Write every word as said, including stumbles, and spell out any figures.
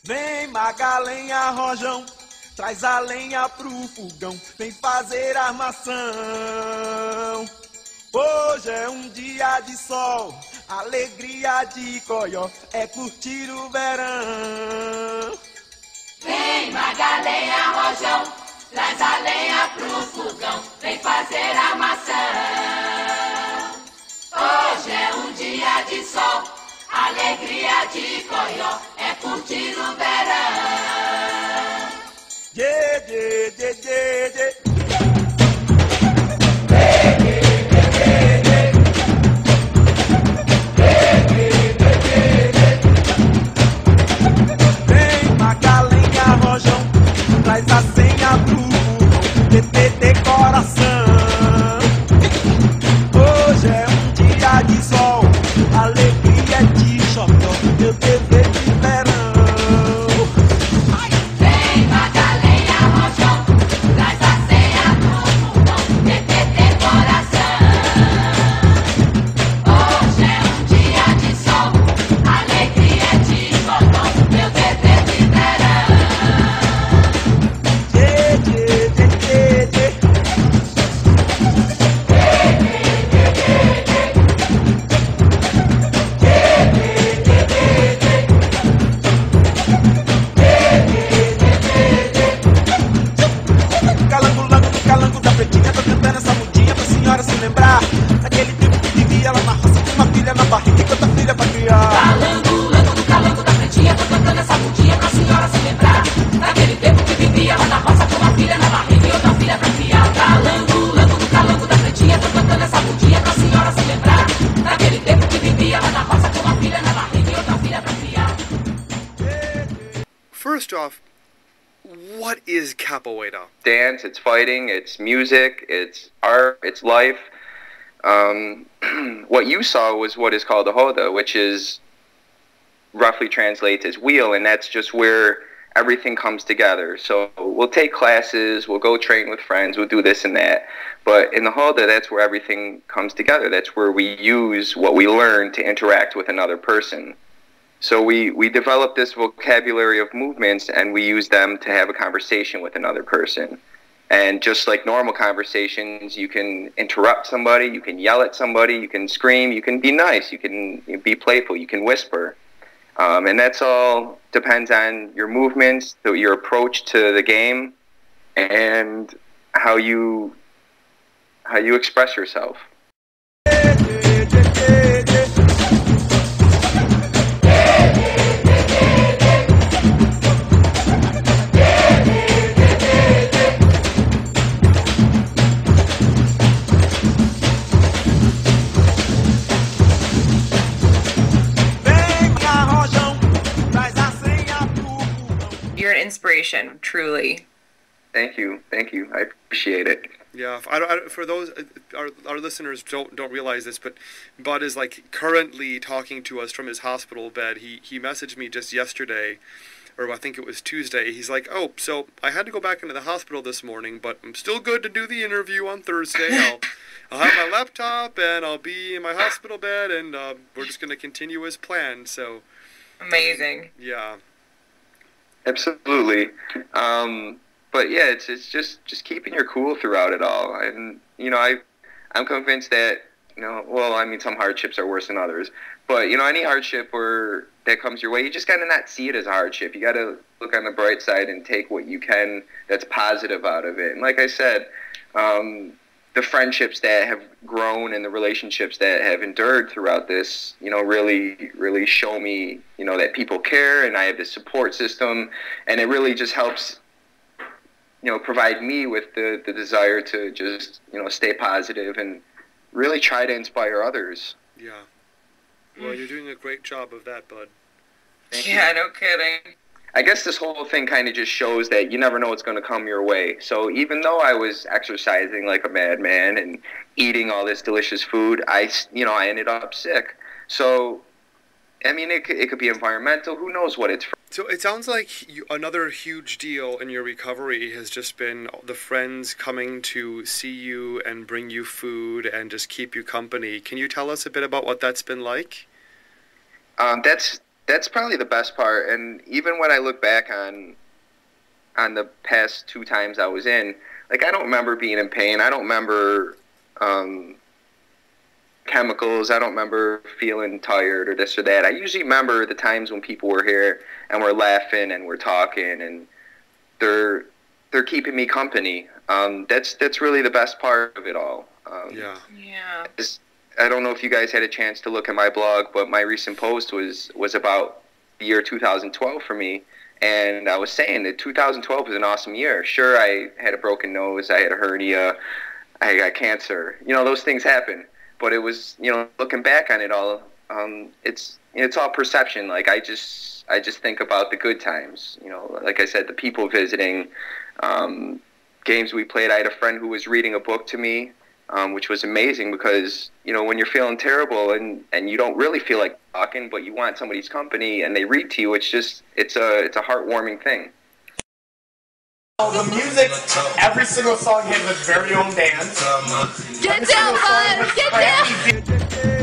Vem Magalenha Rojão, traz a lenha pro fogão, vem fazer armação. Hoje é um dia de sol, alegria de coió, é curtir o verão. Vem Magalenha Rojão, traz a lenha pro fogão, vem fazer armação. Hoje é um dia de sol, alegria de coió, é curtir o verão. Dê, dê, dê, dê, dê. Vem Magalenha Rojão, traz a senha pro fogão, T P T coração. Hoje é um dia de sol, alegria de xodó, meu dever de verão. Vem Magalenha Rojão, traz a senha pro fogão, T P T coração. Hoje é um dia de sol, alegria de xodó, meu dever de verão. Dê, dê, dê, dê, dê. Calango, lango, no calango da pretinha, tô cantando essa mudinha pra senhora se lembrar daquele tempo que vivia lá na roça, com uma filha na barriga e outra filha pra criar. Calango, lango do calango da pretinha, tô cantando essa mudinha pra senhora se lembrar daquele tempo que vivia lá na roça com uma filha na barriga e outra filha pra criar. Calango, lango do calango da pretinha, tô cantando essa mudinha pra senhora se lembrar daquele tempo que vivia lá na roça com uma filha na barriga e outra filha pra criar. First off, what is capoeira? Dance, it's fighting, it's music, it's art, it's life. Um, what you saw was what is called a roda, which is roughly translates as wheel, and that's just where everything comes together. So we'll take classes, we'll go train with friends, we'll do this and that. But in the roda, that's where everything comes together. That's where we use what we learn to interact with another person. So we, we develop this vocabulary of movements, and we use them to have a conversation with another person. And just like normal conversations, you can interrupt somebody, you can yell at somebody, you can scream, you can be nice, you can be playful, you can whisper. Um, and that's all depends on your movements, your approach to the game, and how you how you express yourself. You're an inspiration, truly. Thank you, thank you. I appreciate it. Yeah, I don't, I don't, for those our our listeners don't don't realize this, but Bud is like currently talking to us from his hospital bed. He he messaged me just yesterday, or I think it was Tuesday. He's like, "Oh, so I had to go back into the hospital this morning, but I'm still good to do the interview on Thursday. I'll I'll have my laptop and I'll be in my hospital bed, and uh, we're just gonna continue as planned." So amazing. Yeah. Absolutely. Um, but yeah, it's it's just, just keeping your cool throughout it all. And, you know, I, I'm convinced that, you know, well, I mean, some hardships are worse than others. But, you know, any hardship or that comes your way, you just got to not see it as a hardship. You got to look on the bright side and take what you can that's positive out of it. And like I said, um, the friendships that have grown and the relationships that have endured throughout this, you know, really, really show me, you know, that people care, and I have this support system, and it really just helps, you know, provide me with the, the desire to just, you know, stay positive and really try to inspire others. Yeah. Well, you're doing a great job of that, Bud. Thank Yeah, you. no kidding. I guess this whole thing kind of just shows that you never know what's going to come your way. So even though I was exercising like a madman and eating all this delicious food, I, you know, I ended up sick. So, I mean, it could, it could be environmental. Who knows what it's from? So it sounds like you, another huge deal in your recovery has just been the friends coming to see you and bring you food and just keep you company. Can you tell us a bit about what that's been like? Um, that's that's probably the best part. And even when I look back on on the past two times I was in, like, I don't remember being in pain. I don't remember um, chemicals. I don't remember feeling tired or this or that. I usually remember the times when people were here and we're laughing and we're talking and they're they're keeping me company. Um, that's that's really the best part of it all. Um, Yeah. Yeah. is- I don't know if you guys had a chance to look at my blog, but my recent post was was about the year two thousand twelve for me. And I was saying that two thousand twelve was an awesome year. Sure, I had a broken nose, I had a hernia, I got cancer. You know, those things happen. But it was, you know, looking back on it all, um, it's it's all perception. Like, I just I just think about the good times. You know, like I said, the people visiting, um, games we played. I had a friend who was reading a book to me, um, which was amazing because, you know, when you're feeling terrible and, and you don't really feel like talking, but you want somebody's company and they read to you, it's just, it's a, it's a heartwarming thing. The music, every single song has its very own dance. Get down, bud! Get down!